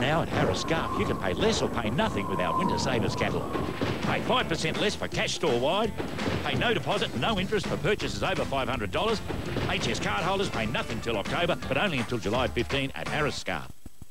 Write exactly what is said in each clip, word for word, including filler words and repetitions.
Now at Harris Scarf, you can pay less or pay nothing with our Winter Savers catalogue. Pay five percent less for cash store-wide. Pay no deposit and no interest for purchases over five hundred dollars. H S card holders pay nothing till October, but only until July fifteenth at Harris Scarf.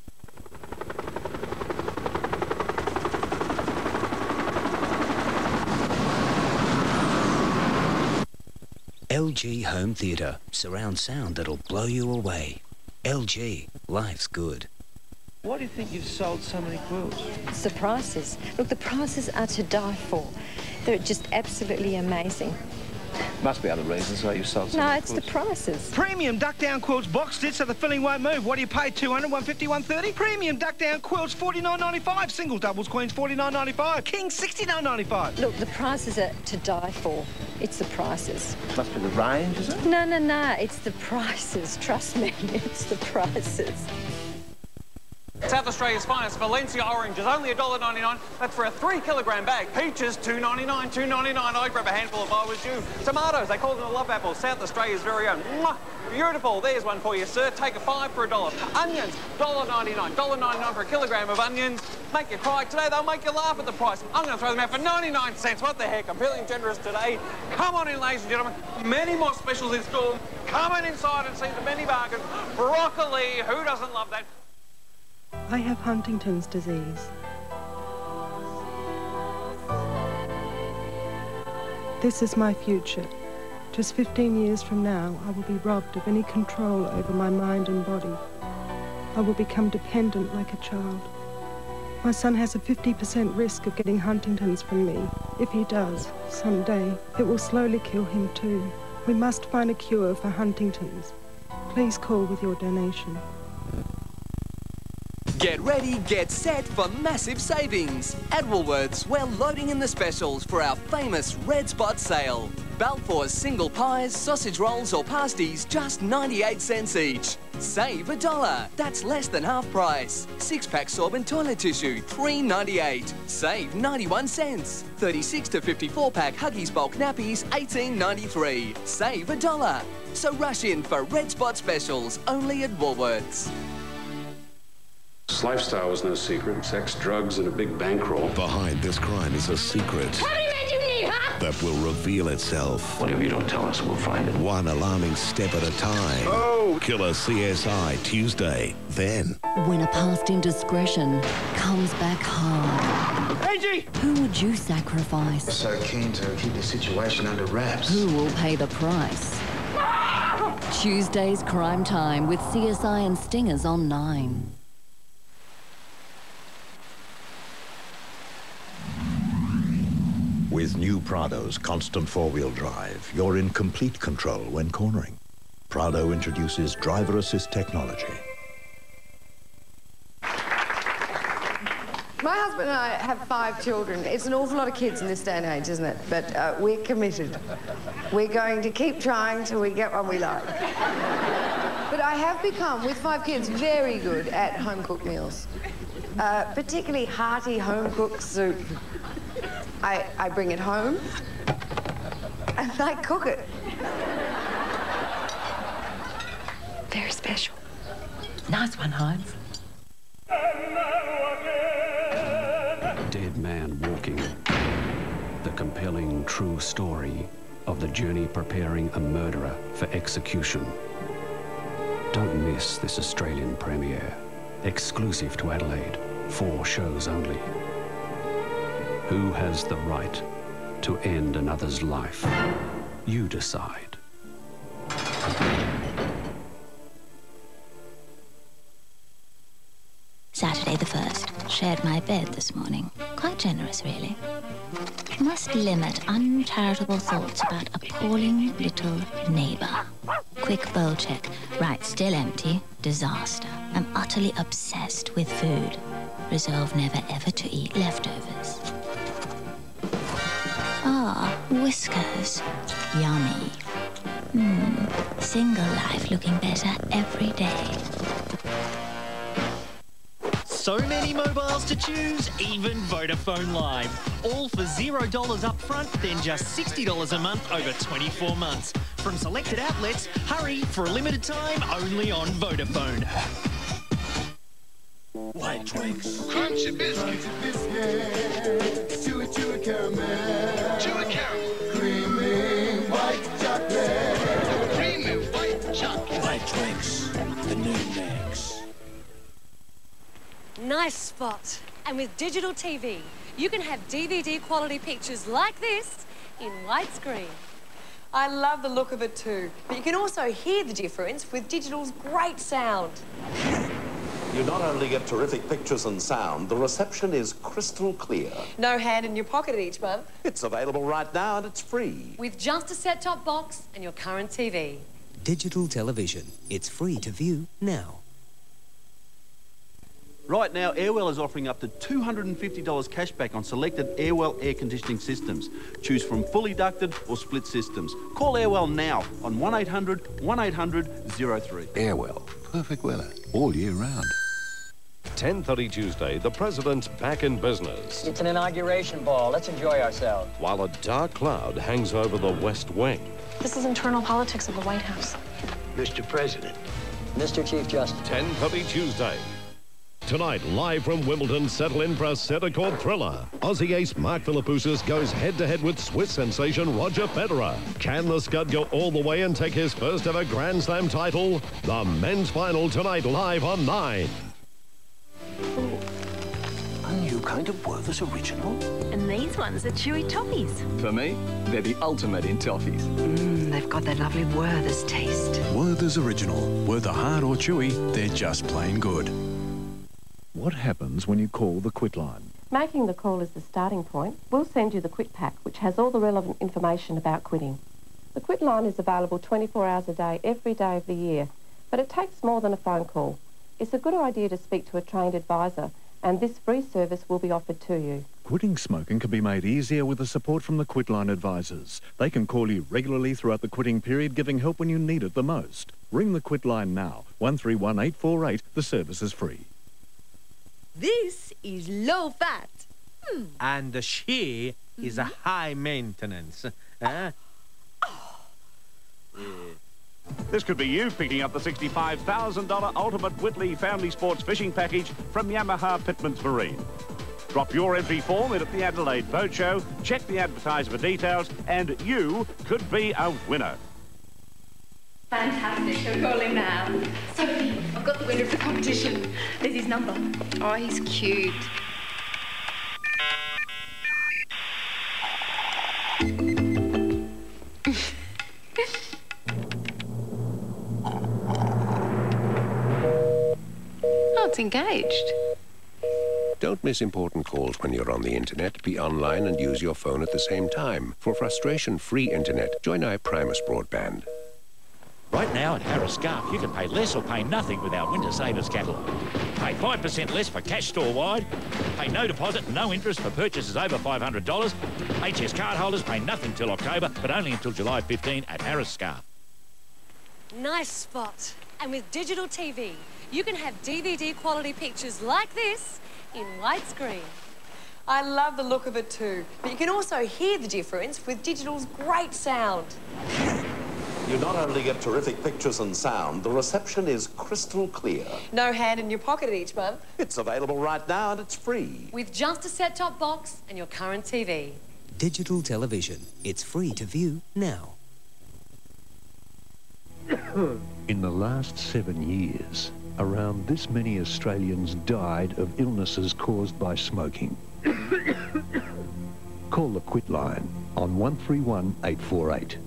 L G Home Theatre. Surround sound that'll blow you away. L G. Life's good. Why do you think you've sold so many quilts? It's the prices. Look, the prices are to die for. They're just absolutely amazing. Must be other reasons why you've sold so no, many it's quilts. the prices. Premium duck-down quilts, box stitch so the filling won't move. What do you pay? two hundred, one fifty, one thirty. Premium duck-down quilts, forty-nine ninety-five. Single doubles, queens, forty-nine ninety-five. King, sixty-nine ninety-five. Look, the prices are to die for. It's the prices. Must be the range, is it? No, no, no. It's the prices. Trust me, it's the prices. South Australia's finest Valencia orange is only one dollar ninety-nine. That's for a three kilogram bag. Peaches, two ninety-nine, two ninety-nine. I'd grab a handful if I was you. Tomatoes, they call them the love apples. South Australia's very own. Mwah! Beautiful. There's one for you, sir. Take a five for a dollar. Onions, one dollar ninety-nine. one dollar ninety-nine for a kilogram of onions. Make you cry. Today, they'll make you laugh at the price. I'm going to throw them out for ninety-nine cents. What the heck? I'm feeling generous today. Come on in, ladies and gentlemen. Many more specials in store. Come on inside and see the many bargains. Broccoli. Who doesn't love that? I have Huntington's disease. This is my future. Just fifteen years from now, I will be robbed of any control over my mind and body. I will become dependent like a child. My son has a fifty percent risk of getting Huntington's from me. If he does, someday, it will slowly kill him too. We must find a cure for Huntington's. Please call with your donation. Get ready, get set for massive savings. At Woolworths, we're loading in the specials for our famous Red Spot sale. Balfour's single pies, sausage rolls or pasties, just ninety-eight cents each. Save a dollar. That's less than half price. Six-pack sorbent toilet tissue, three ninety-eight. Save ninety-one cents. thirty-six to fifty-four pack Huggies bulk nappies, eighteen ninety-three. Save a dollar. So rush in for Red Spot specials, only at Woolworths. This lifestyle was no secret. Sex, drugs, and a big bankroll. Behind this crime is a secret that will reveal itself. Whatever you don't tell us, we'll find it. One alarming step at a time. Oh! Killer C S I, Tuesday. Then. When a past indiscretion comes back hard. Angie! Who would you sacrifice? I'm so keen to keep the situation under wraps. Who will pay the price? Tuesday's Crime Time with C S I and Stingers on nine. With new Prado's constant four-wheel drive, you're in complete control when cornering. Prado introduces driver assist technology. My husband and I have five children. It's an awful lot of kids in this day and age, isn't it? But uh, we're committed. We're going to keep trying till we get one we like. But I have become, with five kids, very good at home-cooked meals. Uh, particularly hearty home-cooked soup. I, I bring it home and I cook it. Very special. Nice one, Heinz. Dead Man Walking. The compelling true story of the journey preparing a murderer for execution. Don't miss this Australian premiere. Exclusive to Adelaide. Four shows only. Who has the right to end another's life? You decide. Saturday the first. Shared my bed this morning. Quite generous, really. Must limit uncharitable thoughts about appalling little neighbour. Quick bowl check. Right, still empty. Disaster. I'm utterly obsessed with food. Resolve never ever to eat leftovers. Ah, whiskers. Yummy. Hmm. Single life looking better every day. So many mobiles to choose, even Vodafone Live. All for zero dollars up front, then just sixty dollars a month over twenty-four months. From selected outlets, hurry for a limited time only on Vodafone. White Twix. Crunchy biscuits. Chewy, chewy caramel. Chewy caramel. Creamy white chocolate. Creamy white chocolate. White Twix, the new mix. Nice spot. And with digital T V, you can have D V D quality pictures like this in widescreen. I love the look of it too, but you can also hear the difference with digital's great sound. You not only get terrific pictures and sound, the reception is crystal clear. No hand in your pocket each month. It's available right now and it's free. With just a set-top box and your current T V. Digital television. It's free to view now. Right now, Airwell is offering up to two hundred and fifty dollars cash back on selected Airwell air conditioning systems. Choose from fully ducted or split systems. Call Airwell now on one eight hundred, one eight hundred, zero three. Airwell. Perfect weather all year round. ten thirty Tuesday, the President's back in business. It's an inauguration ball. Let's enjoy ourselves. While a dark cloud hangs over the West Wing. This is internal politics of the White House. Mister President. Mister Chief Justice. ten thirty Tuesday. Tonight, live from Wimbledon, settle in for a centre court thriller. Aussie ace Mark Philippoussis goes head-to-head with Swiss sensation Roger Federer. Can the Scud go all the way and take his first ever Grand Slam title? The men's final tonight, live on nine. A new kind of Werther's Original? And these ones are chewy toffees. For me, they're the ultimate in toffees. Mmm, they've got that lovely Werther's taste. Werther's Original. Whether hard or chewy, they're just plain good. What happens when you call the quit line? Making the call is the starting point. We'll send you the quit pack, which has all the relevant information about quitting. The quit line is available twenty-four hours a day, every day of the year, but it takes more than a phone call. It's a good idea to speak to a trained advisor, and this free service will be offered to you. Quitting smoking can be made easier with the support from the Quitline advisors. They can call you regularly throughout the quitting period, giving help when you need it the most. Ring the Quitline now, one three one eight four eight. The service is free. This is low fat. Hmm. And the she mm-hmm. is a high maintenance. Huh? Oh. Yeah. This could be you picking up the sixty-five thousand dollar Ultimate Whitley Family Sports Fishing Package from Yamaha Pitman's Marine. Drop your entry form in at the Adelaide Boat Show, check the advertisement details, and you could be a winner. Fantastic. We're calling now. Sophie, I've got the winner of the competition. There's his number. Oh, he's cute. Oh, it's engaged. Don't miss important calls when you're on the internet. Be online and use your phone at the same time. For frustration-free internet, join iPrimus Broadband. Right now at Harris Scarf, you can pay less or pay nothing with our Winter Savers catalogue. Pay five percent less for cash store-wide. Pay no deposit, no interest for purchases over five hundred dollars. H S card holders pay nothing till October, but only until July fifteenth at Harris Scarf. Nice spot. And with digital T V, you can have D V D quality pictures like this in widescreen. I love the look of it too, but you can also hear the difference with digital's great sound. You not only get terrific pictures and sound, the reception is crystal clear. No hand in your pocket each month. It's available right now and it's free. With just a set-top box and your current T V. Digital television. It's free to view now. In the last seven years, around this many Australians died of illnesses caused by smoking. Call the Quit line on one three one eight four eight.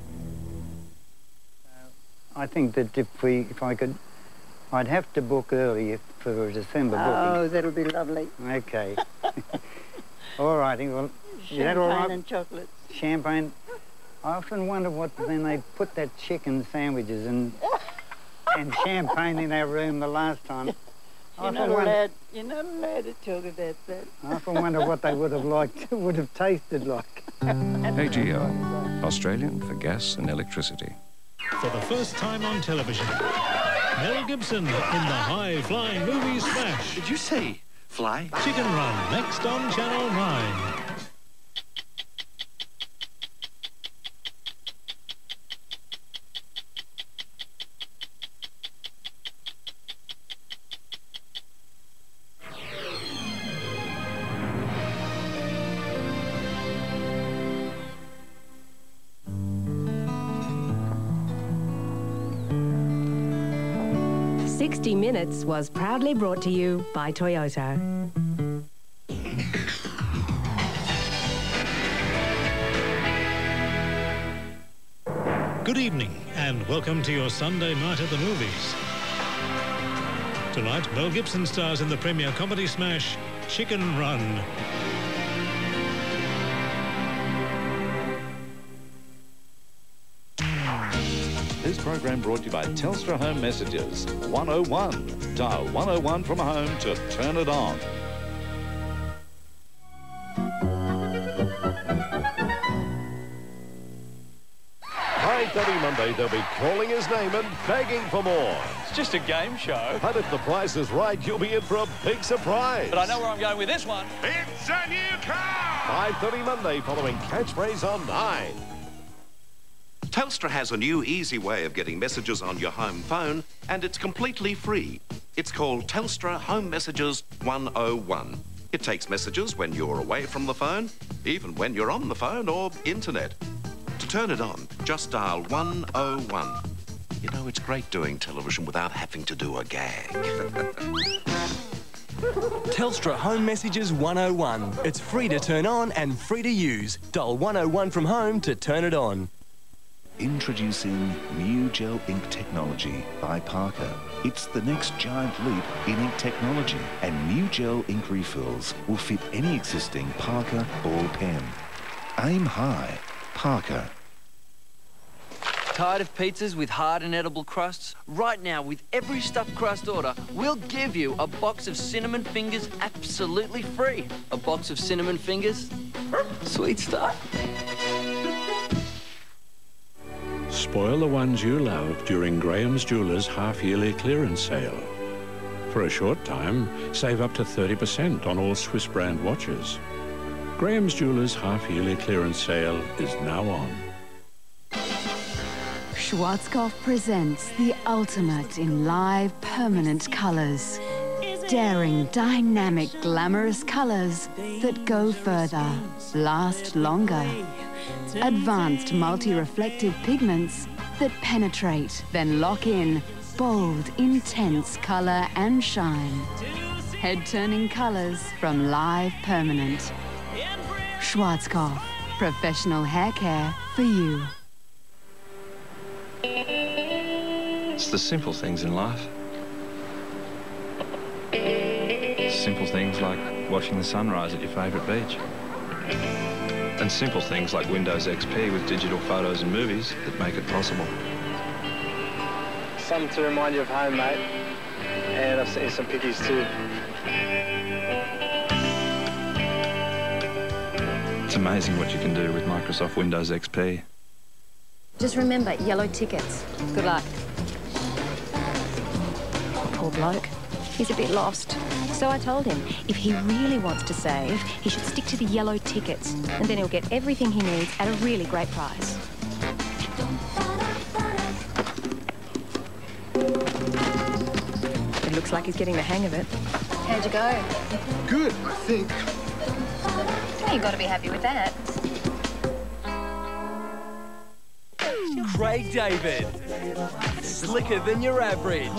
I think that if we, if I could, I'd have to book early for a December booking. Oh, that'll be lovely. Okay. All righty. Well, is that all right? Champagne and chocolate. Champagne. I often wonder what then they put that chicken sandwiches and and champagne in our room the last time. You're not, allowed, you're not allowed to talk about that. I often wonder what they would have liked, would have tasted like. A G O, Australian for gas and electricity. For the first time on television, Mel Gibson in the high-flying movie Smash. Did you say fly? Chicken Run, next on Channel nine. sixty minutes was proudly brought to you by Toyota. Good evening and welcome to your Sunday night at the movies. Tonight, Mel Gibson stars in the premier comedy smash, Chicken Run. This program brought to you by Telstra Home Messages. one oh one. Dial one oh one from home to turn it on. nine thirty Monday, they'll be calling his name and begging for more. It's just a game show. But if the price is right, you'll be in for a big surprise. But I know where I'm going with this one. It's a new car! five thirty Monday, following Catchphrase on nine. Telstra has a new easy way of getting messages on your home phone, and it's completely free. It's called Telstra Home Messages one oh one. It takes messages when you're away from the phone, even when you're on the phone or internet. To turn it on, just dial one oh one. You know, it's great doing television without having to do a gag. Telstra Home Messages one oh one. It's free to turn on and free to use. Dial one oh one from home to turn it on. Introducing new gel ink technology by Parker. It's the next giant leap in ink technology, and new gel ink refills will fit any existing Parker ball pen. Aim high. Parker. Tired of pizzas with hard and edible crusts? Right now, with every stuffed crust order, we'll give you a box of cinnamon fingers absolutely free. A box of cinnamon fingers? Sweet stuff. Spoil the ones you love during Graham's Jeweller's half-yearly clearance sale. For a short time, save up to thirty percent on all Swiss brand watches. Graham's Jeweller's half-yearly clearance sale is now on. Schwarzkopf presents the ultimate in live, permanent colours. Daring, dynamic, glamorous colours that go further, last longer. Advanced multi-reflective pigments that penetrate, then lock in. Bold, intense colour and shine. Head-turning colours from Live Permanent. Schwarzkopf, professional hair care for you. It's the simple things in life. Simple things like watching the sunrise at your favourite beach. And simple things like Windows X P with digital photos and movies that make it possible. Something to remind you of home, mate. And I've sent you some pickies too. It's amazing what you can do with Microsoft Windows X P. Just remember, yellow tickets. Good luck. Poor bloke. He's a bit lost. So I told him, if he really wants to save, he should stick to the yellow tickets, and then he'll get everything he needs at a really great price. It looks like he's getting the hang of it. How'd you go? Good, I think. Well, you've got to be happy with that. Craig David. Slicker than your average.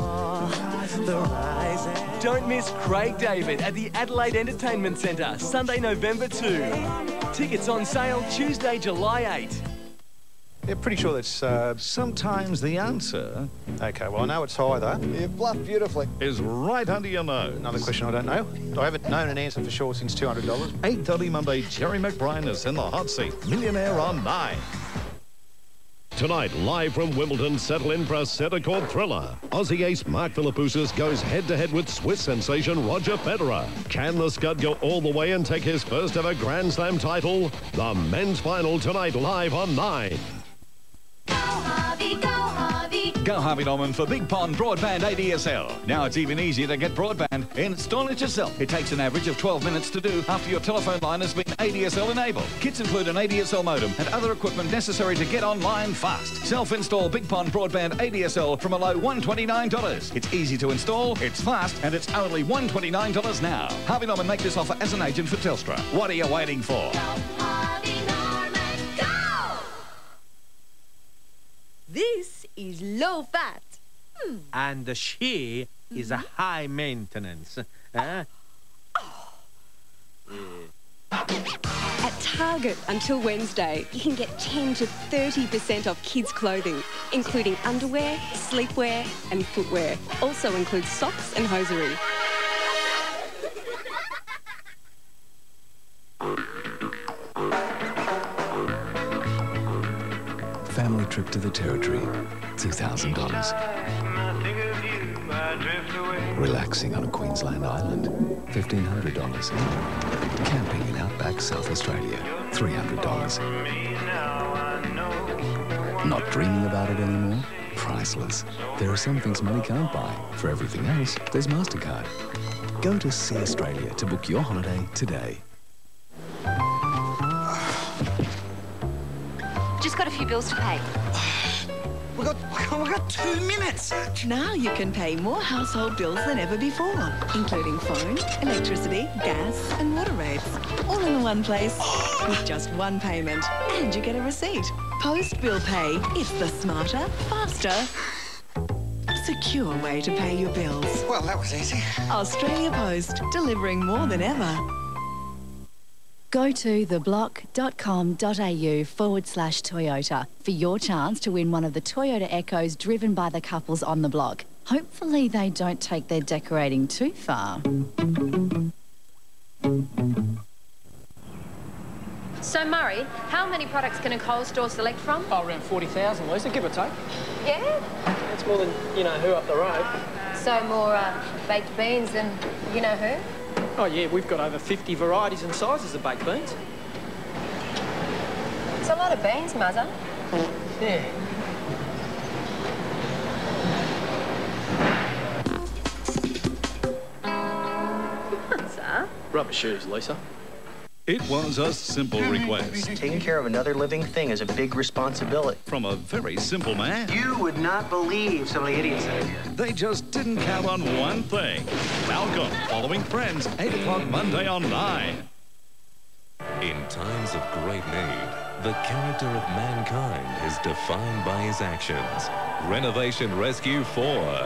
Don't miss Craig David at the Adelaide Entertainment Centre, Sunday, November second. Tickets on sale Tuesday, July eighth. Yeah, pretty sure that's uh, sometimes the answer. Okay, well, I know it's either. You bluffed beautifully. Is right under your nose. Another question I don't know. I haven't known an answer for sure since two hundred dollars. eight thirty Monday, Jerry McBrien is in the hot seat. Millionaire on nine. Tonight, live from Wimbledon, settle in for a centre court thriller. Aussie ace Mark Philippoussis goes head-to-head with Swiss sensation Roger Federer. Can the Scud go all the way and take his first ever Grand Slam title? The men's final tonight, live on nine. Go Harvey, go Harvey. Go Harvey Norman for Big Pond Broadband A D S L. Now it's even easier to get broadband. Install it yourself. It takes an average of twelve minutes to do after your telephone line has been A D S L enabled. Kits include an A D S L modem and other equipment necessary to get online fast. Self-install Big Pond Broadband A D S L from a low one hundred twenty-nine dollars. It's easy to install, it's fast, and it's only one hundred twenty-nine dollars now. Harvey Norman make this offer as an agent for Telstra. What are you waiting for? Go Harvey Norman, go! This is low fat, Mm. And the shear mm-hmm. is a high maintenance. Huh? Oh. Yeah. At Target until Wednesday, you can get ten to thirty percent off kids' clothing, including underwear, sleepwear and footwear. Also includes socks and hosiery. Family trip to the Territory, two thousand dollars. Relaxing on a Queensland island, fifteen hundred dollars. Camping in outback South Australia, three hundred dollars. Not dreaming about it anymore? Priceless. There are some things money can't buy. For everything else, there's MasterCard. Go to See Australia to book your holiday today. Just got a few bills to pay. We've got, we've got two minutes. Now you can pay more household bills than ever before, including phone, electricity, gas and water rates. All in the one place with just one payment. And you get a receipt. Post Bill Pay. It's the smarter, faster, secure way to pay your bills. Well, that was easy. Australia Post, delivering more than ever. Go to theblock.com.au forward slash Toyota for your chance to win one of the Toyota Echoes driven by the couples on the block. Hopefully they don't take their decorating too far. So, Murray, how many products can a Coles store select from? Oh, around forty thousand, Lisa, give or take. Yeah? That's more than, you know, who up the road. So more uh, baked beans than you know who? Oh, yeah, we've got over fifty varieties and sizes of baked beans. It's a lot of beans, Muzzer. Yeah. Muzzer? Rubber shoes, Lisa. It was a simple request. Taking care of another living thing is a big responsibility. From a very simple man. You would not believe some of the idiots out here. They just didn't count on one thing. Malcolm, following Friends, eight o'clock Monday on nine. In times of great need, the character of mankind is defined by his actions. Renovation Rescue four.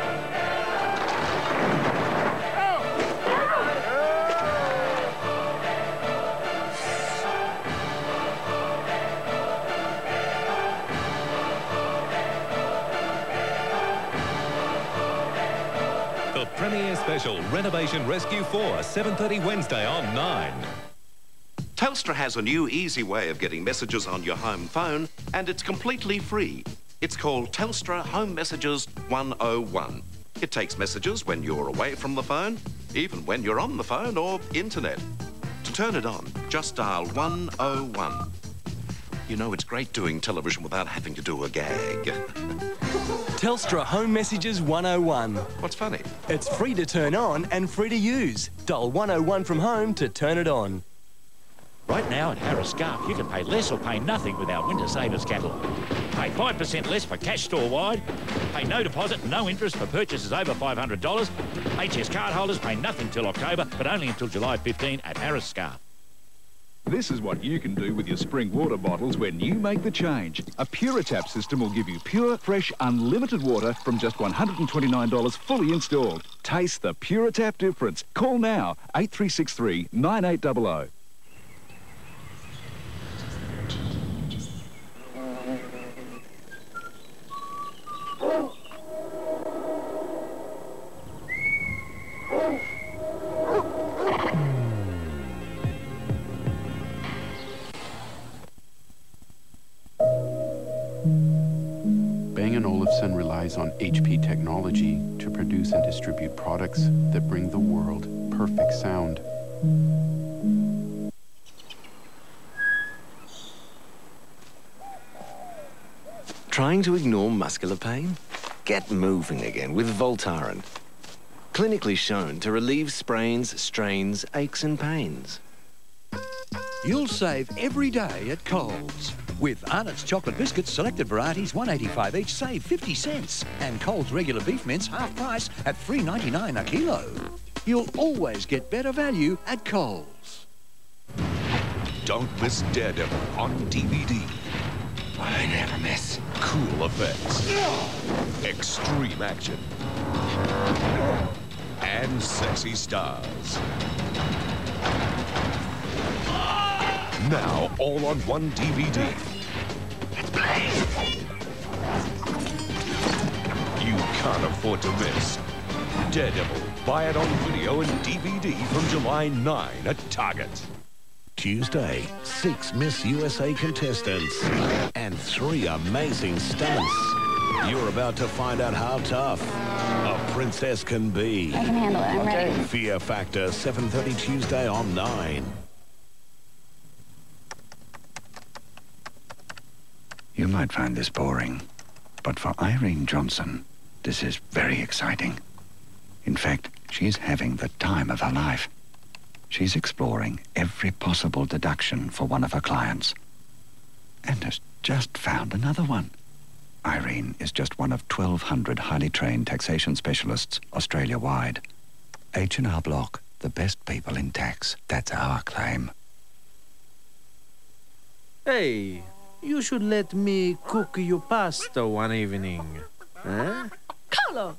Premiere special, Renovation Rescue four, seven thirty Wednesday on nine. Telstra has a new easy way of getting messages on your home phone, and it's completely free. It's called Telstra Home Messages one oh one. It takes messages when you're away from the phone, even when you're on the phone or internet. To turn it on, just dial one oh one. You know, it's great doing television without having to do a gag. Telstra Home Messages one oh one. What's funny? It's free to turn on and free to use. Dial one oh one from home to turn it on. Right now at Harris Scarf, you can pay less or pay nothing with our Winter Savers catalogue. Pay five percent less for cash store-wide. Pay no deposit, no interest for purchases over five hundred dollars. H S card holders pay nothing till October, but only until July fifteenth at Harris Scarf. This is what you can do with your spring water bottles when you make the change. A Puritap system will give you pure, fresh, unlimited water from just one hundred twenty-nine dollars fully installed. Taste the Puritap difference. Call now, eight three six three, nine eight zero zero. Bang and Olufsen relies on H P technology to produce and distribute products that bring the world perfect sound. Trying to ignore muscular pain? Get moving again with Voltaren. Clinically shown to relieve sprains, strains, aches and pains. You'll save every day at Coles. With Arnott's chocolate biscuits, selected varieties, one eighty-five each, save fifty cents. And Coles regular beef mince, half price at three ninety-nine a kilo. You'll always get better value at Coles. Don't miss Daredevil on D V D. I never miss. Cool effects. extreme action, and sexy stars. Now, all on one D V D. Let's play. You can't afford to miss. Daredevil. Buy it on video and D V D from July ninth at Target. Tuesday, six Miss U S A contestants and three amazing stunts. You're about to find out how tough a princess can be. I can handle it. I'm ready. Fear Factor, seven thirty Tuesday on nine. You might find this boring, but for Irene Johnson, this is very exciting. In fact, she's having the time of her life. She's exploring every possible deduction for one of her clients and has just found another one. Irene is just one of twelve hundred highly trained taxation specialists Australia-wide. H and R Block, the best people in tax. That's our claim. Hey, you should let me cook you pasta one evening. Huh? Carlo!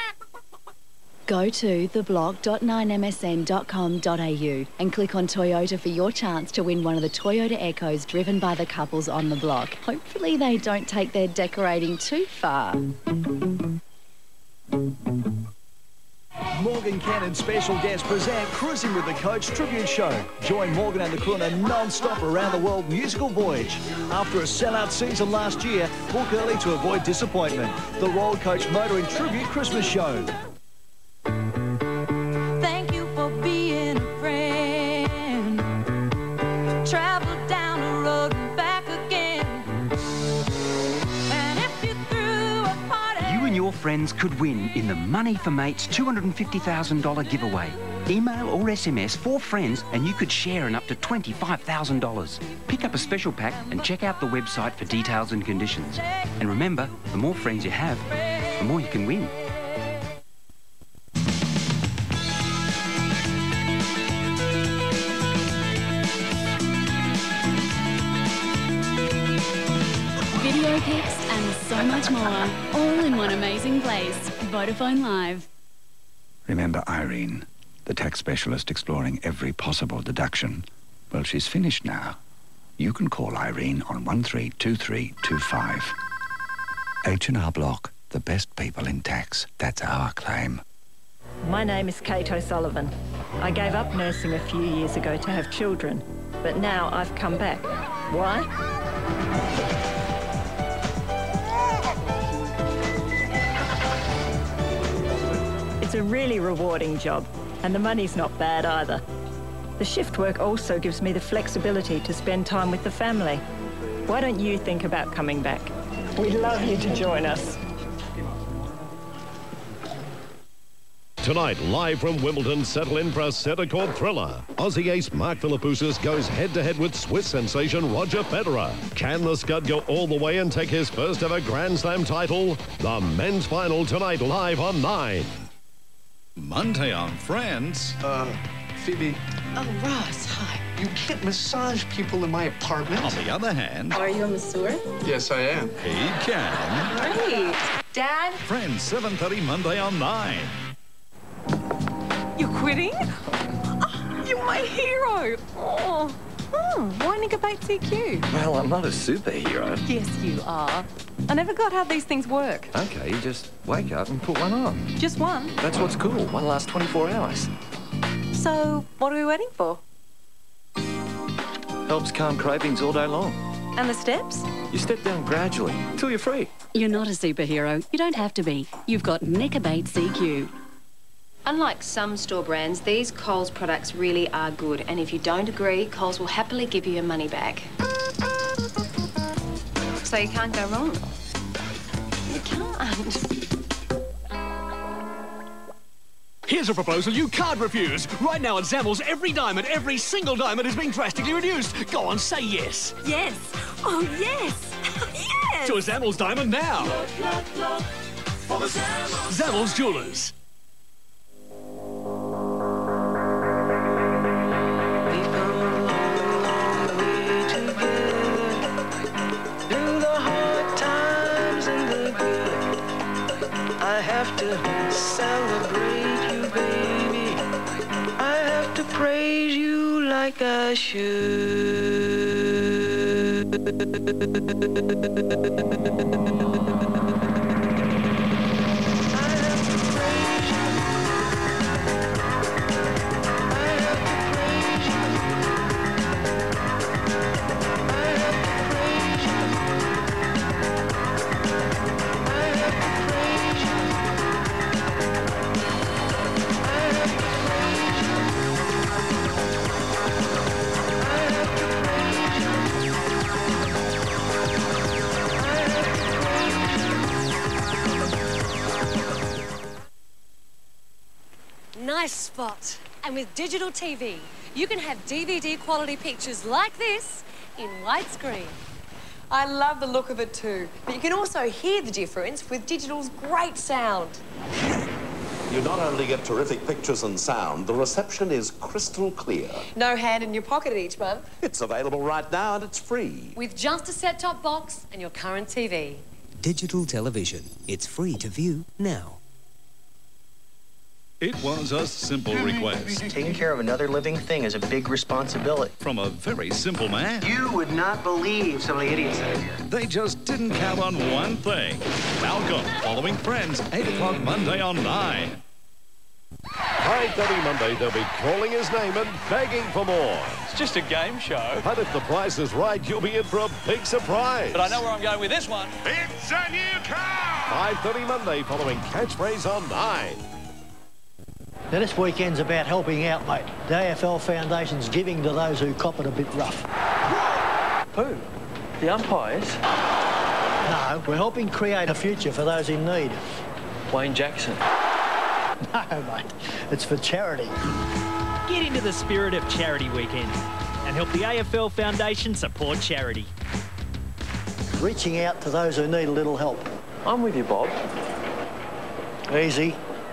Go to the block dot nine m s n dot com dot a u and click on Toyota for your chance to win one of the Toyota Echoes driven by the couples on the block. Hopefully they don't take their decorating too far. Morgan Cannon special guest present Cruising with the Coach tribute show. Join Morgan and the crew on a non-stop around the world musical voyage. After a sellout season last year, book early to avoid disappointment. The Royal Coach Motoring Tribute Christmas Show. Thank you for being a friend. Travel down the road and back again. And if you threw a party... You and your friends could win in the Money for Mates two hundred fifty thousand dollars giveaway. Email or S M S four friends and you could share in up to twenty-five thousand dollars. Pick up a special pack and check out the website for details and conditions. And remember, the more friends you have, the more you can win. Video pics and so much more, all in one amazing place. Vodafone Live. Remember Irene, the tax specialist exploring every possible deduction? Well, she's finished now. You can call Irene on one three two three two five. H and R Block, the best people in tax. That's our claim. My name is Kate O'Sullivan. I gave up nursing a few years ago to have children, but now I've come back. Why? It's a really rewarding job, and the money's not bad either. The shift work also gives me the flexibility to spend time with the family. Why don't you think about coming back? We'd love you to join us. Tonight, live from Wimbledon, settle in for a centre court thriller. Aussie ace Mark Philippoussis goes head-to-head with Swiss sensation Roger Federer. Can the Scud go all the way and take his first ever Grand Slam title? The men's final tonight, live on nine. Monday on Friends. Uh, Phoebe. Oh, Ross, hi. You can't massage people in my apartment. On the other hand... Are you a masseur? Yes, I am. He can. Great. Dad? Friends, seven thirty Monday on nine. You're quitting? Oh, you're my hero. Oh. Oh, why Nickelbait C Q? Well, I'm not a superhero. Yes, you are. I never got how these things work. Okay, you just wake up and put one on. Just one? That's what's cool. One lasts twenty-four hours. So, what are we waiting for? Helps calm cravings all day long. And the steps? You step down gradually until you're free. You're not a superhero. You don't have to be. You've got Nickelbait C Q. Unlike some store brands, these Coles products really are good, and if you don't agree, Coles will happily give you your money back. So you can't go wrong. You can't. Here's a proposal you can't refuse. Right now at Zammell's, every diamond, every single diamond is being drastically reduced. Go on, say yes. Yes. Oh, yes. Yes. To a Zammell's diamond now. Look, look, look for the Zammell's. Zammell's Jewelers. I have to celebrate you, baby. I have to praise you like I should. Nice spot. And with digital T V, you can have D V D quality pictures like this in widescreen. I love the look of it too, but you can also hear the difference with digital's great sound. You not only get terrific pictures and sound, the reception is crystal clear. No hand in your pocket each month. It's available right now and it's free. With just a set-top box and your current T V. Digital television. It's free to view now. It was a simple request. Taking care of another living thing is a big responsibility. From a very simple man. You would not believe some of the idiots out here. They just didn't count on one thing. Malcolm, following Friends, eight o'clock Monday on nine. five thirty Monday, they'll be calling his name and begging for more. It's just a game show. But if the price is right, you'll be in for a big surprise. But I know where I'm going with this one. It's a new car! five thirty Monday, following Catchphrase on nine. Now, this weekend's about helping out, mate. The A F L Foundation's giving to those who cop it a bit rough. Who? The umpires? No, we're helping create a future for those in need. Wayne Jackson? No, mate. It's for charity. Get into the spirit of Charity Weekend and help the A F L Foundation support charity. Reaching out to those who need a little help. I'm with you, Bob. Easy.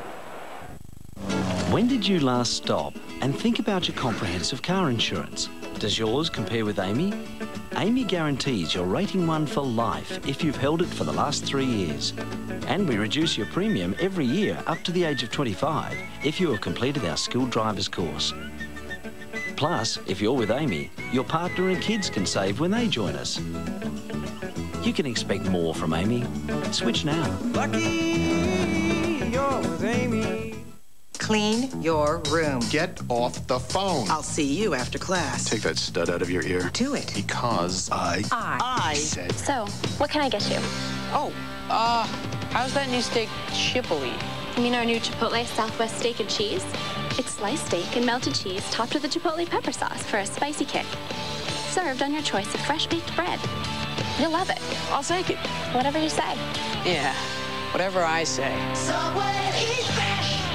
When did you last stop and think about your comprehensive car insurance? Does yours compare with Amy? Amy guarantees your rating one for life if you've held it for the last three years. And we reduce your premium every year up to the age of twenty-five if you have completed our skilled driver's course. Plus, if you're with Amy, your partner and kids can save when they join us. You can expect more from Amy. Switch now. Lucky you're with Amy. Clean your room. Get off the phone. I'll see you after class. Take that stud out of your ear. Do it. Because I... I... I said... So, what can I get you? Oh, uh, how's that new steak Chipotle? You mean our new Chipotle Southwest steak and cheese? It's sliced steak and melted cheese topped with a Chipotle pepper sauce for a spicy kick. Served on your choice of fresh baked bread. You'll love it. I'll take it. Whatever you say. Yeah, whatever I say. Subway, eat fresh.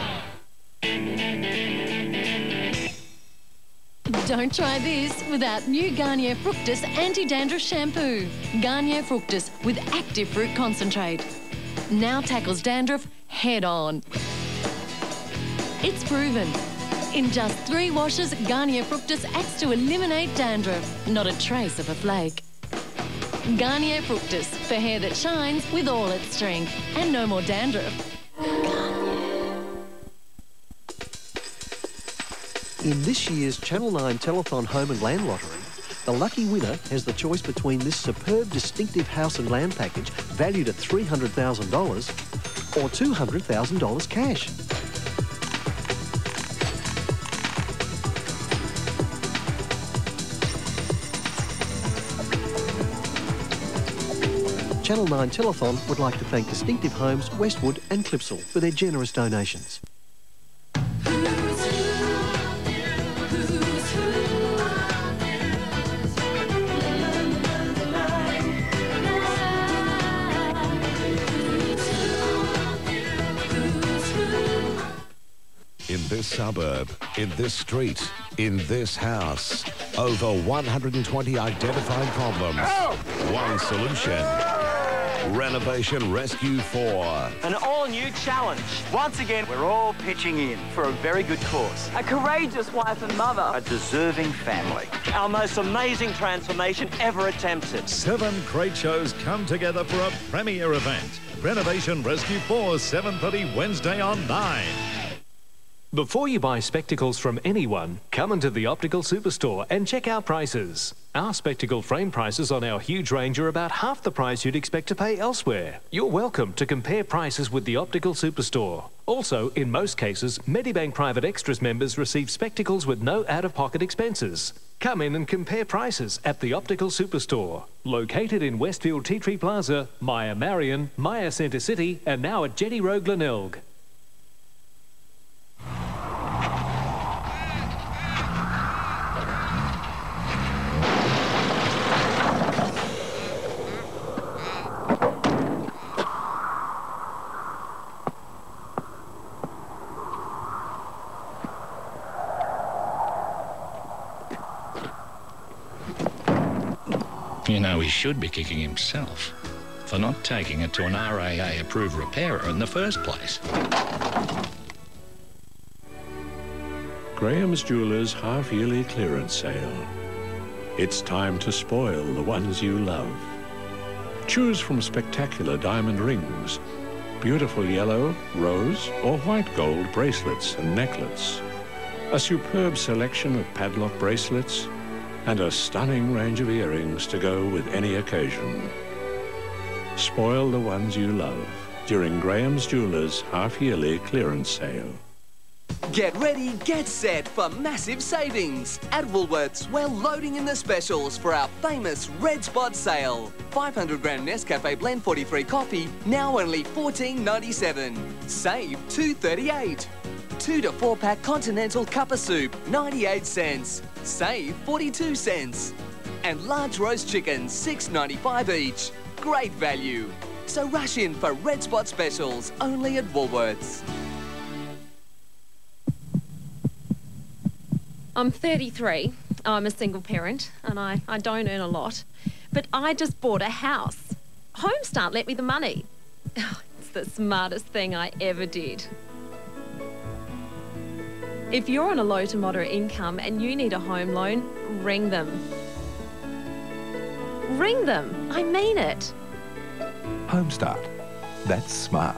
Don't try this without new Garnier Fructis Anti-Dandruff Shampoo. Garnier Fructis with active fruit concentrate. Now tackles dandruff head on. It's proven. In just three washes, Garnier Fructis acts to eliminate dandruff, not a trace of a flake. Garnier Fructis for hair that shines with all its strength and no more dandruff. In this year's Channel nine Telethon Home and Land Lottery, the lucky winner has the choice between this superb distinctive house and land package valued at three hundred thousand dollars or two hundred thousand dollars cash. Channel nine Telethon would like to thank Distinctive Homes, Westwood and Clipsal for their generous donations. In this suburb, in this street, in this house, over one hundred twenty identified problems. Oh! One solution. Renovation Rescue four. An all-new challenge. Once again, we're all pitching in for a very good cause. A courageous wife and mother. A deserving family. Our most amazing transformation ever attempted. Seven great shows come together for a premiere event. Renovation Rescue four, seven thirty Wednesday on nine. Before you buy spectacles from anyone, come into the Optical Superstore and check our prices. Our spectacle frame prices on our huge range are about half the price you'd expect to pay elsewhere. You're welcome to compare prices with the Optical Superstore. Also, in most cases, Medibank Private Extras members receive spectacles with no out-of-pocket expenses. Come in and compare prices at the Optical Superstore. Located in Westfield Tea Tree Plaza, Maya Marion, Maya Centre City, and now at Jetty Road Glenelg. You know, he should be kicking himself for not taking it to an R A A-approved repairer in the first place. Graham's Jewelers half-yearly clearance sale. It's time to spoil the ones you love. Choose from spectacular diamond rings, beautiful yellow, rose or white gold bracelets and necklets, a superb selection of padlock bracelets, and a stunning range of earrings to go with any occasion. Spoil the ones you love during Graham's Jewelers half-yearly clearance sale. Get ready, get set for massive savings. At Woolworths, we're loading in the specials for our famous Red Spot sale. five hundred gram Nescafe Blend forty-three coffee, now only fourteen ninety-seven. Save two thirty-eight. Two to four pack Continental Cuppa Soup, ninety-eight cents. Save forty-two cents. And large roast chicken, six ninety-five each. Great value. So rush in for Red Spot specials, only at Woolworths. I'm thirty-three. I'm a single parent and I, I don't earn a lot. But I just bought a house. Homestart lent me the money. Oh, it's the smartest thing I ever did. If you're on a low to moderate income and you need a home loan, ring them. Ring them. I mean it. Homestart. That's smart.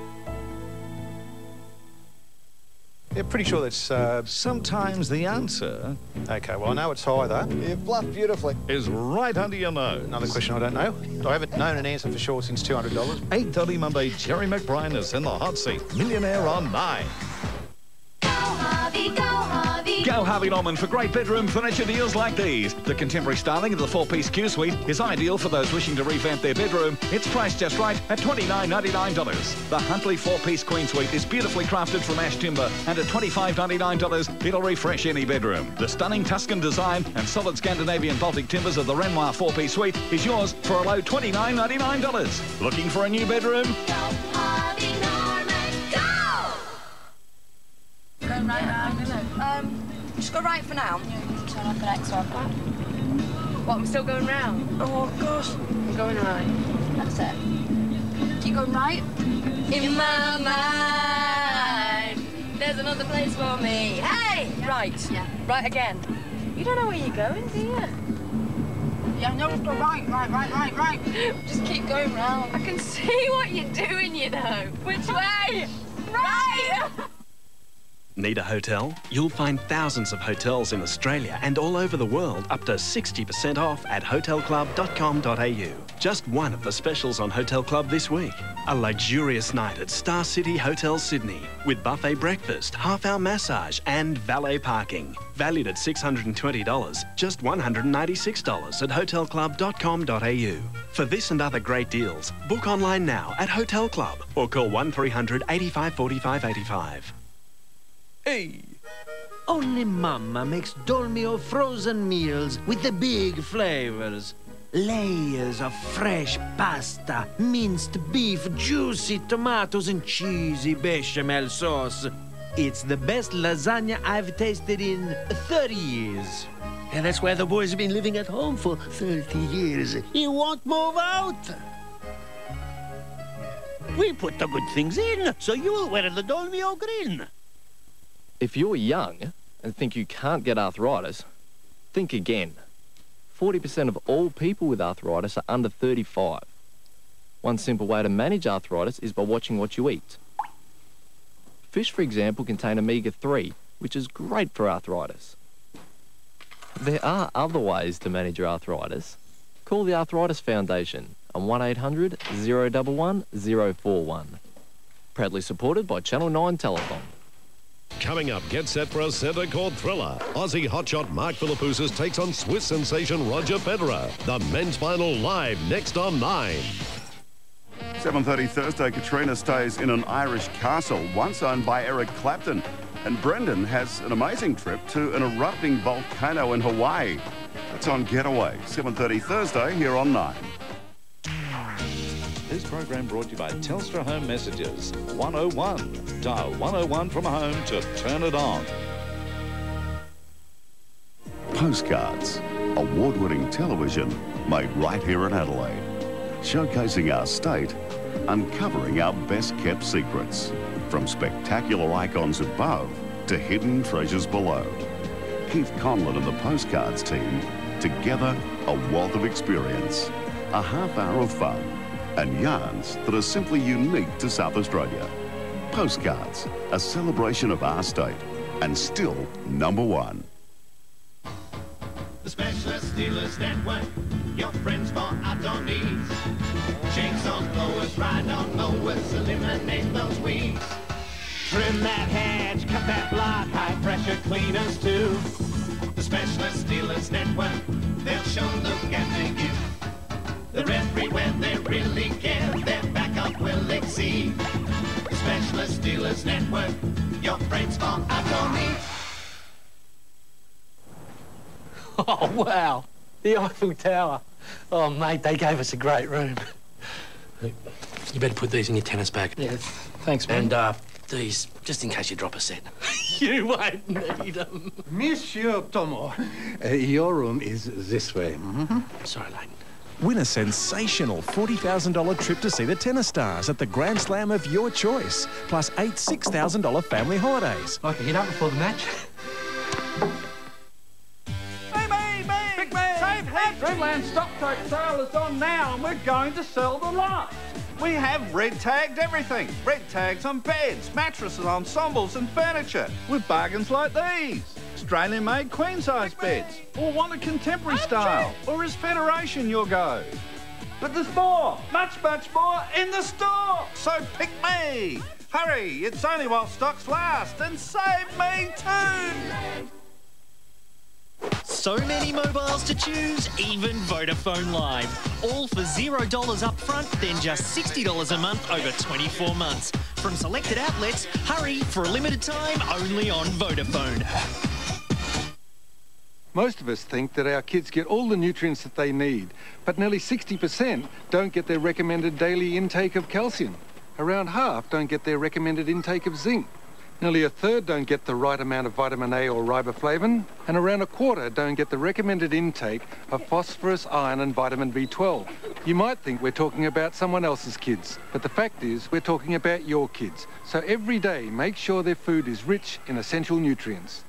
Yeah, pretty sure that's uh, sometimes the answer. OK, well, I know it's either. You've bluffed beautifully. Is right under your nose. Another question I don't know. I haven't known an answer for sure since two hundred dollars. eight thirty Monday, Jerry McBrien is in the hot seat. Millionaire on nine. Harvey, go Harvey. Go Harvey Norman for great bedroom furniture deals like these. The contemporary styling of the four-piece Q Suite is ideal for those wishing to revamp their bedroom. It's priced just right at twenty-nine ninety-nine dollars. The Huntley four-piece Queen Suite is beautifully crafted from ash timber, and at twenty-five ninety-nine dollars, it'll refresh any bedroom. The stunning Tuscan design and solid Scandinavian Baltic timbers of the Renoir four-piece suite is yours for a low twenty-nine ninety-nine dollars. Looking for a new bedroom? Go Harvey Norman, go! Go right round, isn't it? Um, just go right for now. Yeah, turn off the next one. What, we're still going round? Oh, gosh. We're going right. That's it. Keep going right. In my mind, there's another place for me. Hey! Yeah. Right. Yeah. Right again. You don't know where you're going, do you? Yeah, no, just go right, right, right, right, right. Just keep going round. I can see what you're doing, you know. Which way? Right! Need a hotel? You'll find thousands of hotels in Australia and all over the world up to sixty percent off at hotel club dot com dot a u. Just one of the specials on Hotel Club this week. A luxurious night at Star City Hotel Sydney with buffet breakfast, half-hour massage and valet parking. Valued at six hundred twenty dollars, just one hundred ninety-six dollars at hotel club dot com dot a u. For this and other great deals, book online now at Hotel Club or call one three hundred, eighty-five, forty-five, eighty-five. Hey! Only Mama makes dolmio frozen meals with the big flavors. Layers of fresh pasta, minced beef, juicy tomatoes and cheesy bechamel sauce. It's the best lasagna I've tasted in thirty years. And that's why the boys have been living at home for thirty years. He won't move out. We put the good things in, so you'll wear the dolmio green. If you're young and think you can't get arthritis, think again. forty percent of all people with arthritis are under thirty-five. One simple way to manage arthritis is by watching what you eat. Fish, for example, contain omega three, which is great for arthritis. There are other ways to manage your arthritis. Call the Arthritis Foundation on one eight hundred, zero one one, zero four one. Proudly supported by Channel nine Telethon. Coming up, get set for a centre court thriller. Aussie hotshot Mark Philippoussis takes on Swiss sensation Roger Federer. The men's final live next on nine. seven thirty Thursday, Katrina stays in an Irish castle once owned by Eric Clapton. And Brendan has an amazing trip to an erupting volcano in Hawaii. It's on Getaway, seven thirty Thursday here on nine. This program brought to you by Telstra Home Messages. one oh one. Dial one oh one from home to turn it on. Postcards, award-winning television made right here in Adelaide. Showcasing our state, uncovering our best-kept secrets. From spectacular icons above to hidden treasures below. Keith Conlon and the Postcards team, together a wealth of experience. A half hour of fun and yarns that are simply unique to South Australia. Postcards, a celebration of our state, and still number one. The Specialist Dealers Network, your friends for outdoor needs. Chainsaws, blowers, ride-on mowers, eliminate those weeds. Trim that hedge, cut that block, high-pressure cleaners too. The Specialist Dealers Network, they'll show, look, and they give. They're everywhere, they really care, their backup will exceed. The Specialist Dealers Network, your friends for outdoor needs. Oh, wow. The Eiffel Tower. Oh, mate, they gave us a great room. You better put these in your tennis bag. Yes, thanks, mate. And uh, these, just in case you drop a set. You won't need them. Monsieur Tomo, uh, your room is this way. Mm-hmm. Sorry, Leighton. Win a sensational forty thousand dollars trip to see the tennis stars at the Grand Slam of your choice, plus eight six thousand dollars family holidays. I can get up before the match. Dreamland stock take sale is on now and we're going to sell the lot. We have red tagged everything. Red tags on beds, mattresses, ensembles and furniture with bargains like these. Australian made queen size beds. Or want a contemporary style. Or is Federation your go? But there's more, much, much more in the store. So pick me. Hurry, it's only while stocks last and save me too. So many mobiles to choose, even Vodafone Live. All for zero dollars up front, then just sixty dollars a month over twenty-four months. From selected outlets, hurry for a limited time only on Vodafone. Most of us think that our kids get all the nutrients that they need, but nearly sixty percent don't get their recommended daily intake of calcium. Around half don't get their recommended intake of zinc. Nearly a third don't get the right amount of vitamin A or riboflavin, and around a quarter don't get the recommended intake of phosphorus, iron and vitamin B twelve. You might think we're talking about someone else's kids, but the fact is we're talking about your kids. So every day, make sure their food is rich in essential nutrients.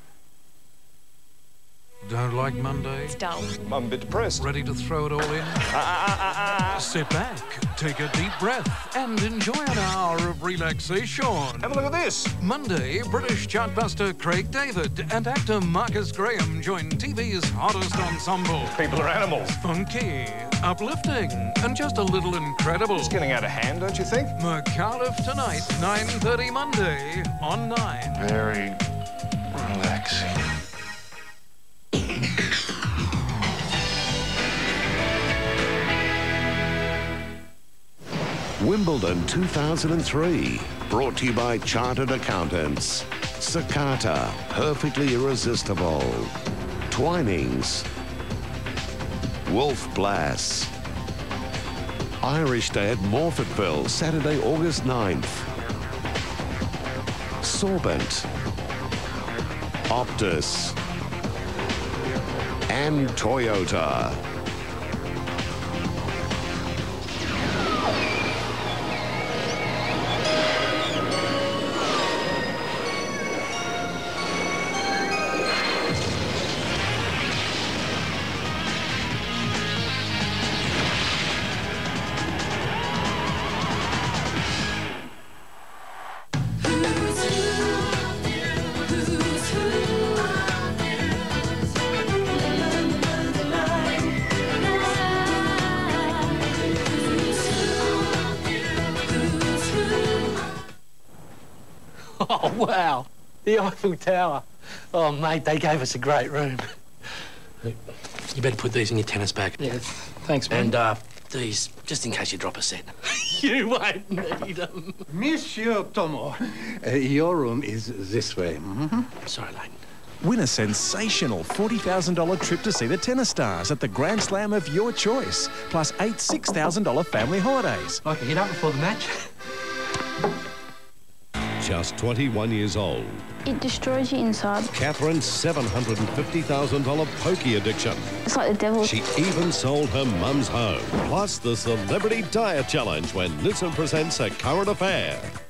Don't like Monday? It's dull. I'm a bit depressed. Ready to throw it all in? Ah, ah, ah, ah. Sit back, take a deep breath, and enjoy an hour of relaxation. Have a look at this. Monday, British chartbuster Craig David and actor Marcus Graham join T V's hottest ensemble. People are animals. Funky, uplifting, and just a little incredible. It's getting out of hand, don't you think? McAuliffe tonight, nine thirty Monday on nine. Very relaxing. Wimbledon two thousand three, brought to you by Chartered Accountants. Sakata, perfectly irresistible. Twinings. Wolf Blass. Irish Day at Morfettville, Saturday, August ninth. Sorbent. Optus. And Toyota. Oh, wow. The Eiffel Tower. Oh, mate, they gave us a great room. You better put these in your tennis bag. Yeah, thanks, mate. And, uh, these, just in case you drop a set. You won't need them. Monsieur Tomo, uh, your room is this way. Mm-hmm. Sorry, Leighton. Win a sensational forty thousand dollar trip to see the tennis stars at the Grand Slam of your choice, plus eight six thousand dollar family holidays. I can get up before the match. Just twenty-one years old. It destroys your inside. Catherine's seven hundred fifty thousand dollar pokey addiction. It's like the devil. She even sold her mum's home. Plus the Celebrity Diet Challenge when Nissan presents A Current Affair.